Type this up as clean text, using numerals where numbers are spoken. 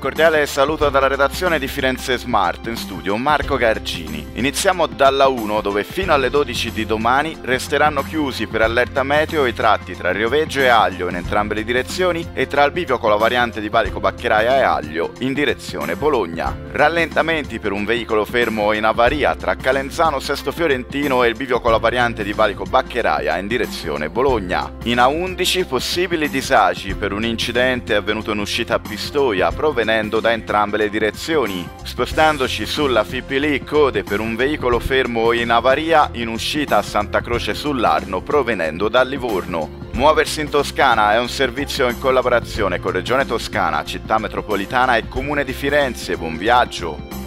cordiale saluto dalla redazione di Firenze Smart, in studio Marco Gargini. Iniziamo dalla 1, dove fino alle 12 di domani resteranno chiusi per allerta meteo i tratti tra Rioveggio e Aglio in entrambe le direzioni e tra il bivio con la variante di Valico Baccheraia e Aglio in direzione Bologna. Rallentamenti per un veicolo fermo in avaria tra Calenzano Sesto Fiorentino e il bivio con la variante di Valico Baccheraia in direzione Bologna. In A11 possibili disagi per un incidente avvenuto in uscita a Pistoia provenendo da entrambe le direzioni. Spostandoci sulla Fipili, code per un veicolo fermo in avaria in uscita a Santa Croce sull'Arno provenendo da Livorno. Muoversi in Toscana è un servizio in collaborazione con Regione Toscana, Città Metropolitana e Comune di Firenze. Buon viaggio!